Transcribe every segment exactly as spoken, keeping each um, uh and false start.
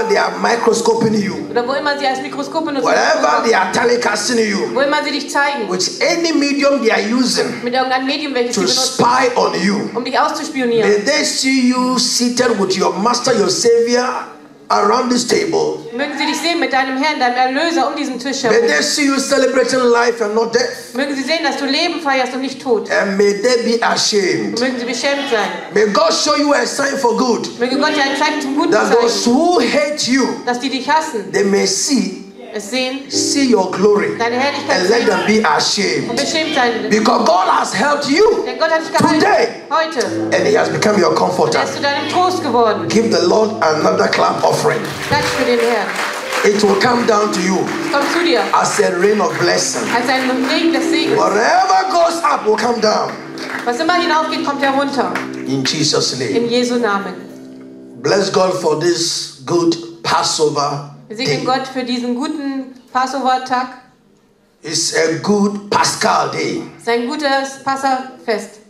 they are microscoping you, oder wo immer sie als Mikroskop benutzen, wherever they are telecasting you, wo immer sie dich zeigen, with any medium they are using mit irgendeinem Medium, welches sie to benutzen, spy on you, um dich auszuspionieren. may they see you seated with your master, your savior, around this table. Mögen sie dich sehen mit deinem Herrn, deinem Erlöser um diesen Tisch May herum. they see you celebrating life and not death. Mögen sie sehen, dass du Leben feierst und nicht Tod. And may they be ashamed. Und mögen sie beschämt sein. May God show you a sign for good, Möge Gott dir ein Zeichen zum Guten that those zeigen, who hate you, dass die dich hassen, they may see es sehen, see your glory deine Herrlichkeit and let them sehen be ashamed. und beschämt sein. Because God has helped you Denn Gott hat dich gehalten today, heute. and He has become your Und comforter. er ist zu deinem Trost geworden. Give the Lord another clap offering. Klatsch für den Herrn. It will come down to you Es kommt zu dir as a rain of blessing. als ein Regen des Segens. Whatever goes up will come down. Was immer hinaufgeht, kommt herunter. In Jesus' In name. Jesu Namen. Bless God for this good Passover Wir segnen day. Gott für diesen guten Passover-Tag. It's a good Pascal day. Es ist ein gutes Passafest.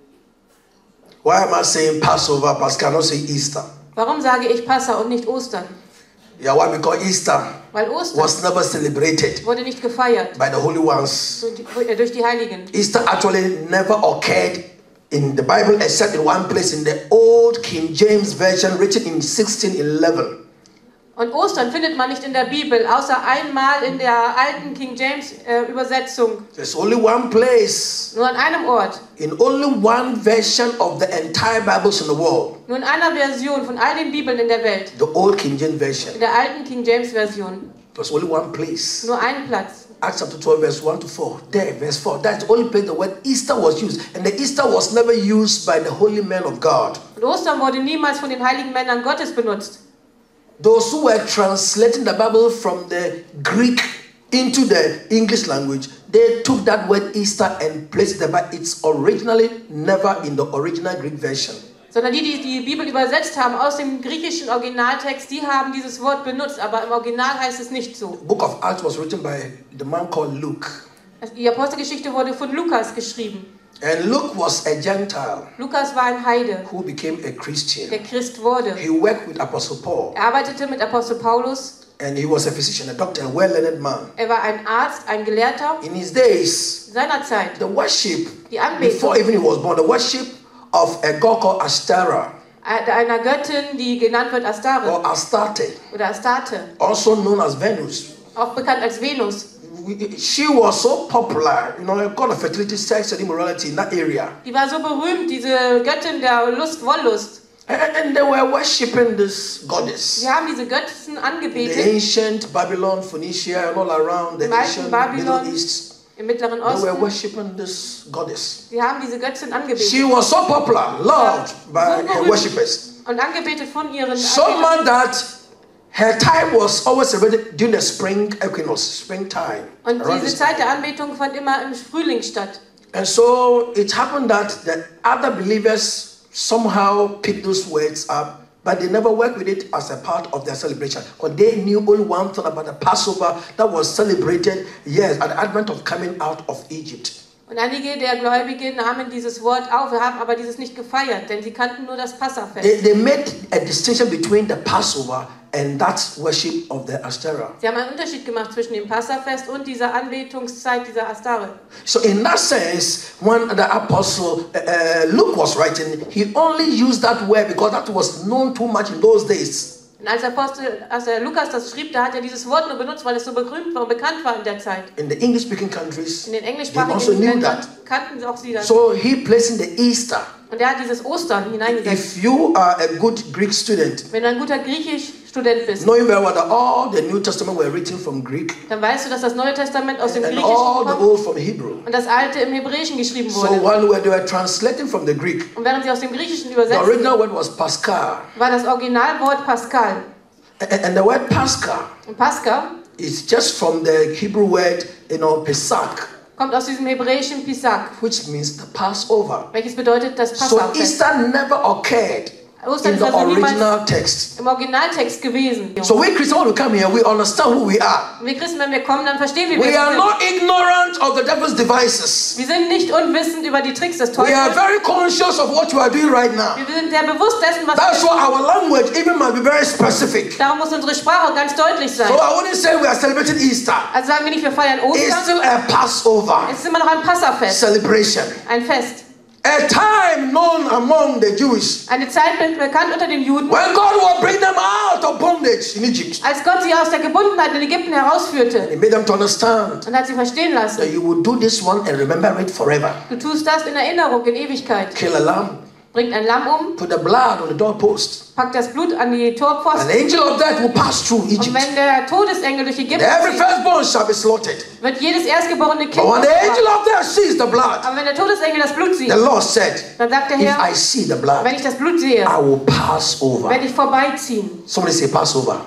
Why am I saying Passover? Pascal, not say Easter. Warum sage ich Passa und nicht Ostern? Yeah, why? Because Easter Weil Ostern was never celebrated wurde nicht gefeiert by the holy ones. durch die, äh, durch die Heiligen. Easter actually never occurred in the Bible except in one place in the old King James Version written in sixteen eleven. Und Ostern findet man nicht in der Bibel, außer einmal in der alten King James äh, Übersetzung. There's only one place, Nur an einem Ort. in only one version of the entire Bibles in the world, Nur in einer Version von all den Bibeln in der Welt. the old King James Version. In der alten King James Version. There's only one place. Nur einen Platz. Acts chapter twelve, verse one to four. There, verse four. That's the only place the word Easter was used. And the Easter was never used by the holy men of God. Und Ostern wurde niemals von den heiligen Männern Gottes benutzt. Those who were translating the Bible from the Greek into the English language, they took that word Easter and placed it there, but it's originally never in the original Greek version. Sondern die, die die Bibel übersetzt haben aus dem griechischen Originaltext, die haben dieses Wort benutzt, aber im Original heißt es nicht so. The book of Acts was written by the man called Luke. Die Apostelgeschichte wurde von Lukas geschrieben. And Luke was a Gentile Lukas war ein Heide, who became a Christian. der Christ wurde. He worked with Apostle Paul, Er arbeitete mit Apostel Paulus. and he was a physician, a doctor, a well-learned man. Er war ein Arzt, ein Gelehrter. In his days, In seiner Zeit, the worship, die Anbetung before even he was born, the worship of a god called Ashtara einer Göttin, die genannt wird Astarte or Astarte, oder Astarte, also known as Venus. auch bekannt als Venus. She was so popular, you know, a god of fertility, sex, and immorality in that area. Die war so berühmt, diese Göttin der Lust, Wollust. And, and they were worshipping this goddess. Sie haben diese Götzen The angebetet ancient Babylon, Phoenicia, and all around the Im alten ancient Babylon, Middle East, im Mittleren they were Osten. worshipping this goddess. Sie haben diese Götzen She angebetet was so popular, loved by so her berühmt worshippers. und angebetet von ihren So Anbetern. much that her time was always celebrated during the spring equinox, springtime. Und around diese this Zeit time. der Anbetung fand immer im Frühling statt. And so it happened that the other believers somehow picked those words up, but they never worked with it as a part of their celebration. Because they knew only one thing about the Passover that was celebrated, yes, at the advent of coming out of Egypt. Und einige der Gläubigen nahmen dieses Wort auf, wir haben aber dieses nicht gefeiert, denn sie kannten nur das Passafest. They, they made a distinction between the Passover and that worship of the Asherah. Sie haben einen Unterschied gemacht zwischen dem Passafest und dieser Anbetungszeit dieser Astare. So in that sense, when the apostle uh, uh, Luke was writing, he only used that word because that was known too much in those days. Und als Apostel, als der Lukas das schrieb, da hat er dieses Wort nur benutzt, weil es so berühmt war und bekannt war in der Zeit. In the English-speaking countries, In den they also englischsprachigen knew Ländern that. kannten sie auch sie das. So he placed in the Easter. Und er hat dieses Ostern hineingesetzt. If you are a good Greek student, Wenn du ein guter Griechisch-Student bist, knowing very well that all the New Testament were written from Greek dann weißt du, dass das Neue Testament aus dem and Griechischen all the kommt Old from Hebrew. und das Alte im Hebräischen geschrieben So wurde. while they were translating from the Greek, Und während sie aus dem Griechischen the übersetzten, original word was Pascal. war das Originalwort Pascal. And and the word Pascal Und Pascha is just from the Hebrew word, you know, Pesach, kommt aus diesem hebräischen Pisak, which means the Passover. welches bedeutet das So Passafest. Easter never occurred Ostern in ist the also niemals original text. im Originaltext gewesen. So we Christians, when we come here, we understand who we are. Wir Christen, wenn wir kommen, dann verstehen wir, wer We wir are sind. not ignorant of the devil's devices. Wir sind nicht unwissend über die Tricks des We are Teufels. very conscious of what you are doing right now. Wir sind sehr bewusst dessen, was That's wir why our language even must be very specific. Darum muss unsere Sprache ganz deutlich sein. So I wouldn't say we are celebrating Easter. Also sagen wir nicht, wir feiern It's Ostern. still a Passover Es ist immer noch ein Passafest, celebration. ein Fest. A time known among the Jewish Eine Zeit bekannt unter den Juden, when God will bring them out of bondage in Egypt. als Gott sie aus der Gebundenheit in Ägypten herausführte He made them to understand und hat sie verstehen that lassen. you will do this one and remember it forever. Du tust das in Erinnerung, in Ewigkeit. Kill a lamb, Bringt ein Lamm um, put the blood on the doorpost. packt das Blut an die An Torpfosten angel of death will pass through und Egypt. wenn der Todesengel durch Ägypten Every zieht, firstborn shall be slaughtered. wird jedes erstgeborene Kind But when the angel umgebracht. of death sees the blood, Aber wenn der Todesengel das Blut sieht, the Lord said, dann sagt der if Herr, I see the blood, wenn ich das Blut sehe, I will pass over. werde ich vorbeiziehen. Somebody say Passover.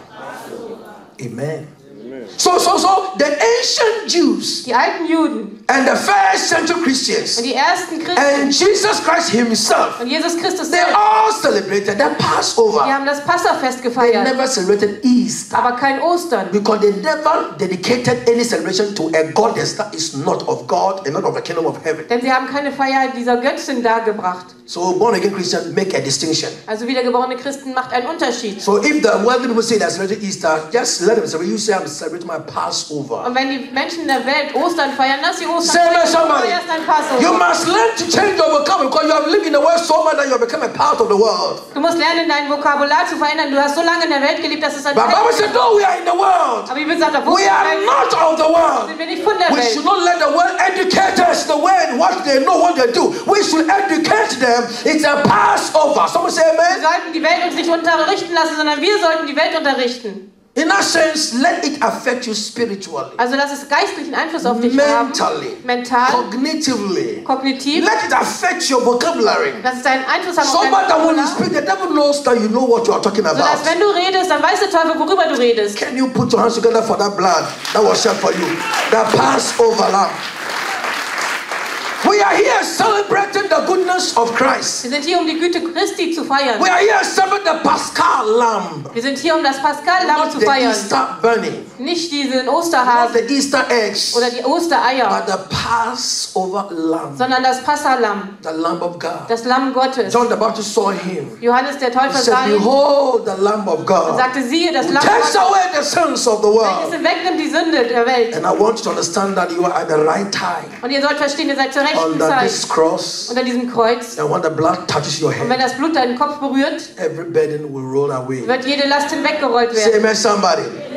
Amen. So, so, so, the ancient Jews Die alten Juden and the first century Christians und die ersten Christen and Jesus Christ himself, und Jesus Christus they selbst, all celebrated the die Passover. haben das Passafest They gefeiert, never celebrated Easter aber kein Ostern. because they never dedicated any celebration to a goddess that is not of God and not of the kingdom of heaven. Denn sie haben keine Feier dieser Göttin dargebracht. So born again Christians make a distinction. Also wiedergeborene Christen macht einen Unterschied. So if the wealthy people say they're celebrating Easter, just let them celebrate. You say I'm celebrating my Passover. Und wenn die Menschen in der Welt Ostern feiern, lass sie Ostern Say feiern. amen, somebody. Du feierst ein You Passover. must learn to change your vocabulary because you have lived in the world so much that you have become a part of the world. Du musst lernen, dein Vokabular zu verändern. Du hast so lange in der Welt gelebt, dass es ein But Bible said, no, we are in the world. Aber die Bibel sagt, doch, wo We sind are wir? not of the world. Sind wir nicht von der We Welt. should not let the world educate us the way what they know what they do. We should educate them. It's a Passover. Someone say Wir amen. sollten die Welt uns nicht unterrichten lassen, sondern wir sollten die Welt unterrichten. In that sense, let it affect you spiritually, Also lass es geistlichen Einfluss auf dich haben. mentally, Mental, cognitively. kognitiv. Let it affect your vocabulary. Lass es deinen Einfluss haben So auf much dein that when you Vokabular. speak, the devil knows that you know what you are talking Sodass about. wenn du redest, dann weiß der Teufel, worüber du redest. Can you put your hands together for that blood that was shed for you? The Passover lamb. We are here celebrating the goodness of Christ. Wir sind hier, um die Güte Christi zu feiern. We are here celebrating the Paschal lamb. Wir sind hier, um das Paschallamm Not zu the feiern. Easter bunny, Nicht diesen not Osterhasen the Easter eggs, oder die Ostereier, but the Passover lamb, sondern das Passallamm, the Lamb of God. das Lamm Gottes. John the Baptist saw him. Johannes der He Täufer said, sah ihn behold the Lamb of und God sagte, siehe, das who Lamm takes Gottes, away the sins of the world. welches wegnimmt die Sünde der Welt. And I want you to understand that you are at the right time Und ihr sollt verstehen, ihr seid zur rechten under Zeit this cross. unter diesem Kreuz. And when the blood touches your Und wenn head, das Blut deinen Kopf berührt, every burden will roll away. wird jede Last hinweggerollt Say werden. amen, somebody.